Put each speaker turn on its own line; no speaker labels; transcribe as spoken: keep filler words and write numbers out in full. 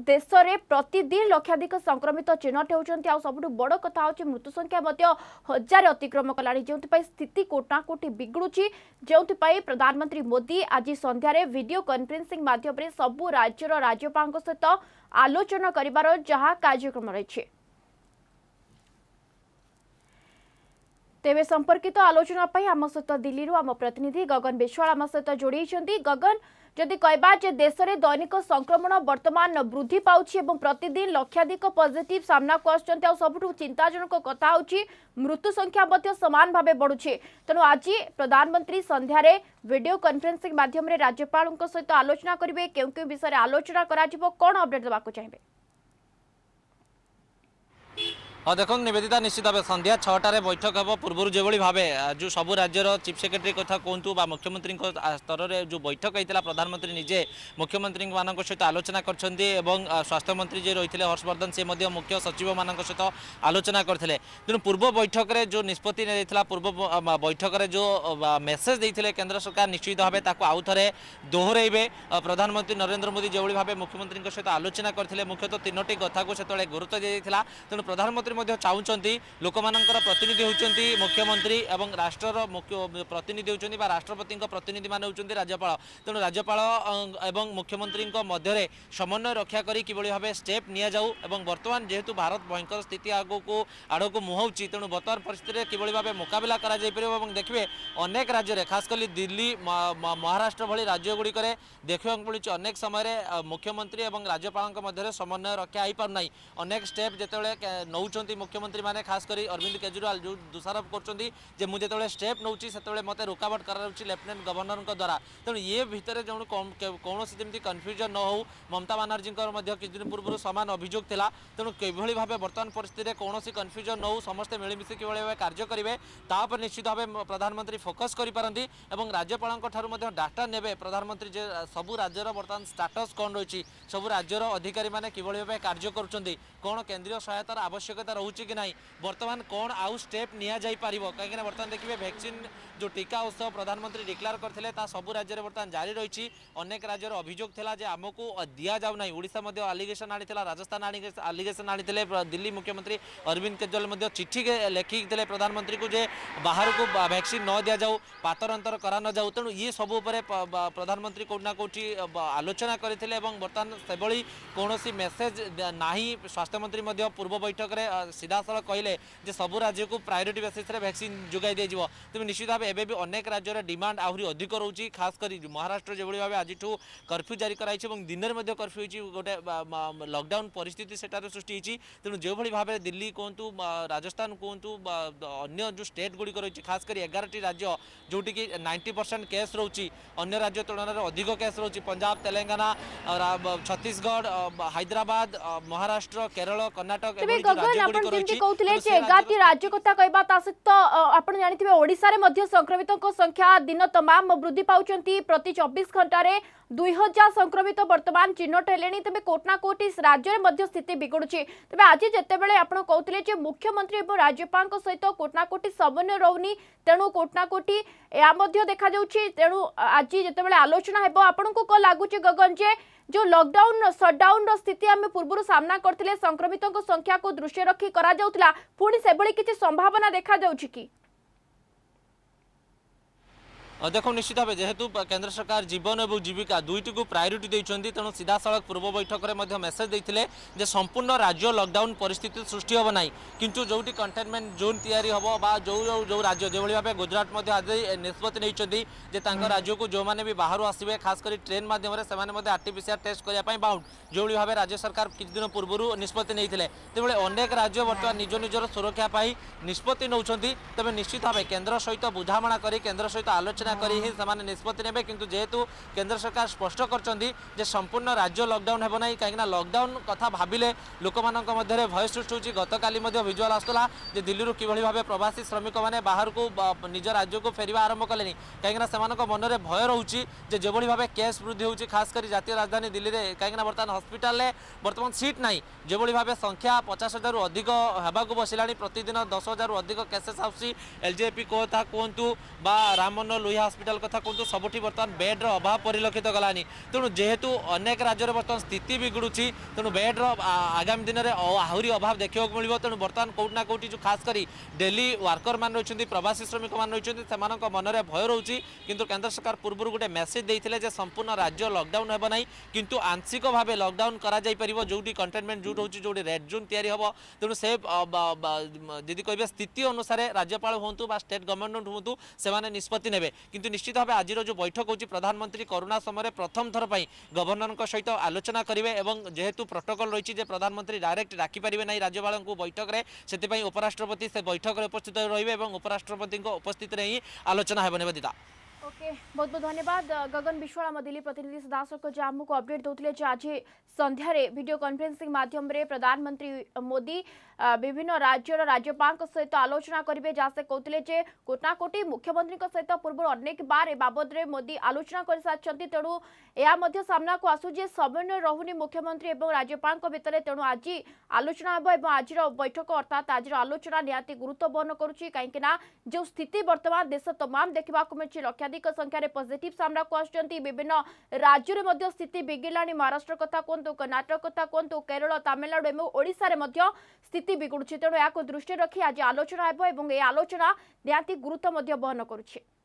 देश में प्रतिदिन लक्षाधिक संक्रमित चिन्हट होती सबुठ बड़ कथा हूँ मृत्यु संख्या हजार अतिक्रम कला जो स्थिति कोटा कोटी बिगड़ुची जो प्रधानमंत्री मोदी आज संध्यारे वीडियो कॉन्फ्रेंसिंग माध्यम सबु राज्यर राज्यपाल सहित आलोचना करिवार जहाँ कार्यक्रम रही। तेरे संपर्कित आलोचना आम सहित दिल्ली आम प्रतिनिधि गगन विश्वाल आम सहित जोड़ी गगन जदि कहबा जे देश में दैनिक संक्रमण वर्तमान वृद्धि पाउछि एवं प्रतिदिन लक्षाधिक पॉजिटिव सामना को आछंती आ सबुठु चिंताजनक कथा होछि मृत्यु संख्या मध्य समान भावे बढ़ुछि। तेणु आज प्रधानमंत्री संध्यारे वीडियो कॉन्फ्रेंसिंग माध्यम रे राज्यपाल सहित आलोचना करिवे केउ केउ विषय आलोचना कराजिबो कोन अपडेट देबाको चाहिबे।
हाँ देखो निवेदिता निश्चित भाव संध्या छटार बैठक हम पूर्व जो भाव जो सबू राज्यर चीफ सेक्रेटरी कथा कहतु मुख्यमंत्री स्तर में जो बैठक होता प्रधानमंत्री निजे मुख्यमंत्री मान सहित आलोचना कर स्वास्थ्य मंत्री जी रही हर्षवर्धन से मुख्य सचिव मान सहित आलोचना करते तेणु पूर्व बैठक में जो निष्पत्ति नहीं पूर्व बैठक में जो मेसेज देते केंद्र सरकार निश्चित भाव आउ थे दोहराइबे। प्रधानमंत्री नरेंद्र मोदी जो भाव मुख्यमंत्री सहित आलोचना करते मुख्यतः तीनोटी कथा को से गुरुत्व दिया तेणु प्रधानमंत्री चाहते लोक मानकर प्रतिनिधि होती मुख्यमंत्री एवं राष्ट्र मुख्य प्रतिनिधि होती राष्ट्रपति प्रतिनिधि मान होती राज्यपाल तेणु राज्यपाल एवं मुख्यमंत्री मध्य समन्वय रक्षा करी किभली भाव स्टेप नि जाऊ एवं वर्तमान जेहेतु भारत भयंकर स्थिति आगक आड़क मुहाउची तेणु वर्तमान परिस्थिति किभली भाव मुकाबला करा जाय परिबो एवं देखिए अनेक राज्य में खासकर दिल्ली महाराष्ट्र भली राज्य गुड़िक देखा मिली अनेक समय मुख्यमंत्री एवं राज्यपाल मध्य समन्वय रक्षा हो पारना अनेक स्टेप जिते नौ मुख्यमंत्री माने खास करी अरविंद केजरीवाल जो दोषारोप कर मुझे स्टेप नौची से मत रुकावट कर लेफ्टिनेंट गवर्नर द्वारा तेणु ये भितर जो कौन जमी कन्फ्यूजन न हो ममता बानार्जी किसी दिन पूर्व सामान अभियोग था तेणु किभली भाव वर्तमान परिस्थिति कौन कन्फ्यूजन न हो समस्ते मिलमिशि किभली भाव कार्य करेंगे तापर निश्चित भाव प्रधानमंत्री फोकस करपारती और राज्यपाल डाटा ने प्रधानमंत्री जे सबू राज्यर वर्तमान स्टाटस कौन रही सबू राज्यर अधिकारी मैंने किभली भाव कार्य करुँच कौन केंद्रीय सहायतार आवश्यकता रोचे कि नहीं वर्तमान कौन आउ स्टेप नि जाई पारिबो कहीं वर्तमान देखिए वैक्सीन जो टीका उत्सव प्रधानमंत्री डिक्लेयर करते सबू राज्य में वर्तमान जारी रही अनेक राज्यर अभियोग था आमको दि जाऊना ओडिशा मध्य आलिगेशन आनी राजस्थान आलिगेशन आनी दिल्ली मुख्यमंत्री अरविंद केजरीवाल चिठी लिखी प्रधानमंत्री को जे बाहर को वैक्सीन न दि जाऊ पातर अंतर करा न जाऊ तेणु ये सब प्रधानमंत्री कौटना कौटी आलोचना करते बर्तमान से कौन मेसेज ना स्वास्थ्य मंत्री पूर्व बैठक में सीधा साल कहले सबू राज्य को प्रायोरिटी बेसिस वैक्सीन जोगाई दी जाए तेज निश्चित भाव एवं भी अनेक राज्य डिमांड आहरी अधिक रोचे खासकर महाराष्ट्र जो भाव आज कर्फ्यू जारी कराई दिन में कर्फ्यू गोटे लॉकडाउन परिस्थिति सेटार सृष्टि होती तेणु जो भाव दिल्ली कहतु राजस्थान कहतु अन्य जो स्टेट गुड़िक रही खासकर एगार टी राज्य जोटि की नाइंटी परसेंट केस रोचे अन्य राज्य तुलन में अधिक केस रोचे पंजाब तेलंगाना छत्तीसगढ़ हैदराबाद महाराष्ट्र केरल कर्नाटक
एगारटी राज्य कथा कहबा ता सहित आपण जानिथिबे ओडिसा रे मध्य संक्रमितों संख्या दिन तमाम वृद्धि पाउचंती प्रति चौबीस घंटा रे दुई हजार संक्रमित वर्तमान चिन्हट हेलेनी तेबे कोटना कोटी राज्य में मध्य स्थिति बिगड़ुची तेबे आज जेतेबेले आपण कहउतले जे मुख्यमंत्री एवं राज्यपाल सहित कोटना कोटी समन्वय रहुनी तेणु कोटना कोटी या मध्य देखा जाउची तेणु आज जेतेबेले आलोचना हेबो आपण को लागुची गगन जे जो लॉकडाउन शटडाउन स्थिति आम पूर्व सामना करथिले संक्रमितों संख्या को दृष्टि रखी करा जाउतला पुणी सेबळी किछि संभावना देखा जाउची कि
देखो निश्चित भाव जेहेतु केंद्र सरकार जीवन और जीविका दुईटी को प्रायोरिटी देते तेणु सीधा सड़क पूर्व बैठक में मेसेज देते संपूर्ण राज्य लॉकडाउन परिस्थिति सृष्टि हम ना किंतु जोटी कंटेनमेंट जोन तैयारी हम बा जो जो राज्य जो भाव गुजरात में आज निष्पत्ति नहीं राज्य को जो मैंने भी बाहर आसवे खासकर ट्रेन मध्यम आरटीपीसीआर टेस्ट करने बाउंड जो भाव राज्य सरकार किसी दिन पूर्व निष्पत्ति नहीं तेज अनेक राज्य बर्तमान निज निजर सुरक्षा निष्पत्ति नौ तेज निश्चित भाव केंद्र सहित बुझामणा कर केंद्र सहित आलोचना करी ही समान निष्पत्ति नेबे किंतु जेहेतु केंद्र सरकार स्पष्ट कर संपूर्ण राज्य लॉकडाउन हेब ना कहीं लॉकडाउन कथा भाविले लोक मानक मध्य भय सृष्टि होची गतकाली विजुआल आसला जे दिल्ली किभली भाव प्रवासी श्रमिक मैंने बाहर को निज राज्य को फेरवा आरंभ कले कहीं मन में भय रोचे जो भाव केस वृद्धि होची खासकर जातीय राजधानी दिल्ली में कहीं बर्तमान हस्पिटाल बर्तमान सीट ना जो भाव संख्या पचास हजार अधिक होगाक बसला प्रतिदिन दस हजार अधिक केसेस आसी एलजेपी कथा कहतु बा राम मनोहर लोहिया हस्पिटाल कथा कहतु सबुठी बर्तमान बेड्र अभाव परिलक्षित गलानी तेणु जेहेतु अनेक राज्य में बर्तमान स्थिति बिगुड़ी तेणु बेड्र आगामी दिन में आहरी अभाव देखा मिले तेणु बर्तमान कौट ना कौटी जो खास कर डेली वर्कर मान रही प्रवासी श्रमिक मान रही मन में भय रोचे किंतु केंद्र सरकार पूर्व गोटे मेसेज देते संपूर्ण राज्य लॉकडाउन हेब ना किंतु आंशिक भाव लॉकडाउन करा जो कंटेनमेंट जोन रोचे जो रेड जोन तैयारी हम तेणु से जदि कहे स्थिति अनुसार राज्यपाल हूँ स्टेट गवर्नमेंट हूँ से निष्पत्ति नेबे किंतु निश्चित भाव आज जो बैठक होची प्रधानमंत्री कोरोना समय प्रथम थर पर गवर्नर सहित आलोचना करेंगे और जेहेतु प्रोटोकॉल रही है प्रधानमंत्री डायरेक्ट डाकी पारे ना राज्यपाल को बैठक में से उपराष्ट्रपति से बैठक में उपस्थित रही और उपराष्ट्रपति उपस्थित ही आलोचना है निवेदिता।
ओके बहुत बहुत धन्यवाद गगन विश्वाल आम दिल्ली प्रतिनिधि सदाशक जहाँ को अपडेट दौले आज संध्यारे वीडियो कॉन्फ्रेंसिंग माध्यम रे प्रधानमंत्री मोदी विभिन्न राज्यर राज्यपाल सहित आलोचना करेंगे जहाँ से कहते कोटाकोटी मुख्यमंत्री सहित पूर्व अनेक बार ए बाबद में मोदी आलोचना कर सारी तेणु यह सामना को आसू जे समन्वय रहुनी मुख्यमंत्री और राज्यपाल भितर तेणु आज आलोचना हे आज बैठक अर्थात आज आलोचना निहाती गुरुत्व बहन करुच्ची कहीं जो स्थिति वर्तमान देश तमाम देखा मिली लक्षाधिक संख्यार पॉजिटिव सामना को आसुच्चंती विभिन्न राज्य में स्थिति बिगिड़ला महाराष्ट्र कथा कहतु कर्णाटक कथा कहतु केरल तमिलनाडु और ओडिशा रे मध्य स्थिति बिगुड़ी तेणु या दृष्टि रखी आज आलोचना हे आलोचना निहाती गुरुत्व बहन करुच्ची।